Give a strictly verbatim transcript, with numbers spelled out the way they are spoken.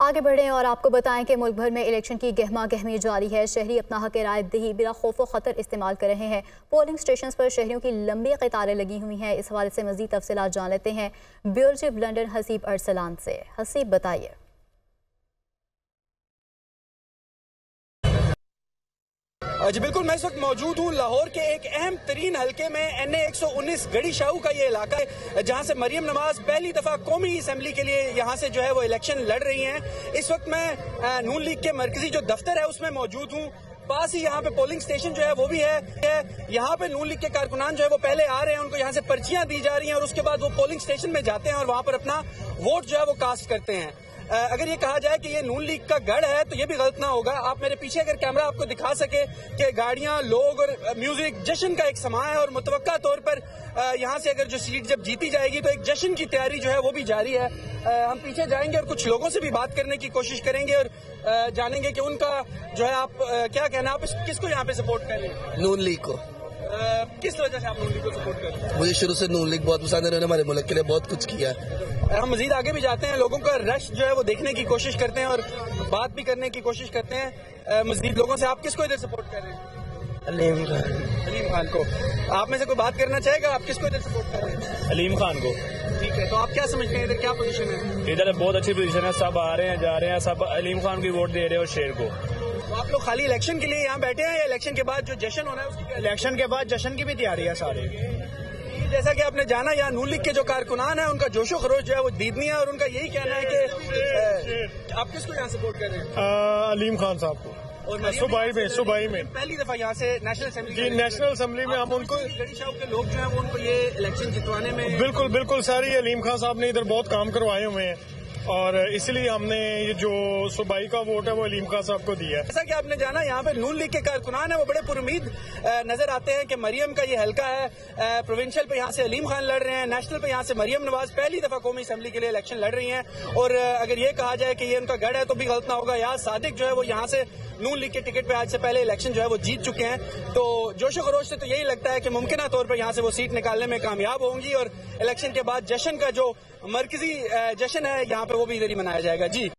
आगे बढ़ें और आपको बताएं कि मुल्क भर में इलेक्शन की गहमा गहमी जारी है। शहरी अपना हक राय दही बिला खौफ व खतर इस्तेमाल कर रहे हैं। पोलिंग स्टेशन पर शहरियों की लंबी कतारें लगी हुई हैं। इस हवाले से मजीद तफसीलात जान लेते हैं bureau chief London Haseeb Arsalan से। हसीब, बताइए। जी बिल्कुल, मैं इस वक्त मौजूद हूँ लाहौर के एक अहम तरीन हल्के में। एन ए एक सौ उन्नीस गढ़ी शाहू का ये इलाका है जहाँ से मरियम नवाज पहली दफा कौमी असम्बली के लिए यहाँ से जो है वो इलेक्शन लड़ रही हैं। इस वक्त मैं नून लीग के मरकजी जो दफ्तर है उसमें मौजूद हूँ। पास ही यहाँ पे पोलिंग स्टेशन जो है वो भी है। यहाँ पे नून लीग के कारकुनान जो है वो पहले आ रहे हैं, उनको यहाँ से पर्चियां दी जा रही हैं और उसके बाद वो पोलिंग स्टेशन में जाते हैं और वहाँ पर अपना वोट जो है वो कास्ट करते हैं। अगर ये कहा जाए कि ये नून लीग का गढ़ है तो ये भी गलत ना होगा। आप मेरे पीछे अगर कैमरा आपको दिखा सके कि गाड़ियां, लोग और म्यूजिक, जश्न का एक समा है और मुतवक्का तौर पर यहाँ से अगर जो सीट जब जीती जाएगी तो एक जश्न की तैयारी जो है वो भी जारी है। हम पीछे जाएंगे और कुछ लोगों से भी बात करने की कोशिश करेंगे और जानेंगे कि उनका जो है आप क्या कहना, आप किसको यहाँ पे सपोर्ट कर रहे हैं? नून लीग को। किस वजह से आप नून लीग को सपोर्ट कर रहे हैं? मुझे शुरू से नून लीग बहुत पसंद है, उन्होंने हमारे मुल्क के लिए बहुत कुछ किया है। हम मजीद आगे भी जाते हैं, लोगों का रश जो है वो देखने की कोशिश करते हैं और बात भी करने की कोशिश करते हैं मजीद लोगों से। आप किसको इधर सपोर्ट कर रहे हैं? अलीम खान। अलीम खान को। आप में से कोई बात करना चाहेगा? आप किसको इधर सपोर्ट कर रहे हैं? अलीम खान को। ठीक है, तो आप क्या समझते हैं इधर क्या पोजीशन है? इधर बहुत अच्छी पोजीशन है, सब आ रहे हैं जा रहे हैं, सब अलीम खान की वोट दे रहे हैं और शेर को। तो आप लोग खाली इलेक्शन के लिए यहाँ बैठे हैं या इलेक्शन के बाद जो जश्न होना है उसकी? इलेक्शन के बाद जश्न की भी तैयारी है सारे। जैसा कि आपने जाना, यहाँ नून लीग के जो कारकुनान है उनका जोशो खरोश जो है वो दीदनी है और उनका यही कहना है कि आप किसको यहाँ सपोर्ट कर रहे हैं? अलीम खान साहब को। और सुबाई में सुबाई में पहली दफा यहाँ से नेशनल असेंबली जी नेशनल असेंबली में हम उनको गढ़ी शाहू के लोग जो है वो उनको ये इलेक्शन जितवाने में बिल्कुल बिल्कुल सारी अलीम खान साहब ने इधर बहुत काम करवाए हुए हैं और इसलिए हमने ये जो सूबाई का वोट है वो अलीम खान साहब को दिया है। जैसा कि आपने जाना, यहाँ पे नून लीग के कारकुनान है वो बड़े पुरुमीद नजर आते हैं कि मरियम का ये हल्का है। प्रोविंशियल पे यहाँ से अलीम खान लड़ रहे हैं, नेशनल पे यहाँ से मरियम नवाज पहली दफा कौमी असम्बली के लिए इलेक्शन लड़ रही हैं। और अगर ये कहा जाए कि ये उनका गढ़ है तो भी गलत ना होगा। यार सादिक जो है वो यहाँ से नून लीग के टिकट पे आज से पहले इलेक्शन जो है वो जीत चुके हैं। तो जोशो खरोश से तो यही लगता है कि मुमकिन तौर पर यहाँ से वो सीट निकालने में कामयाब होंगी और इलेक्शन के बाद जश्न का जो मरकजी जश्न है यहाँ पे वो भी इधर ही मनाया जाएगा। जी।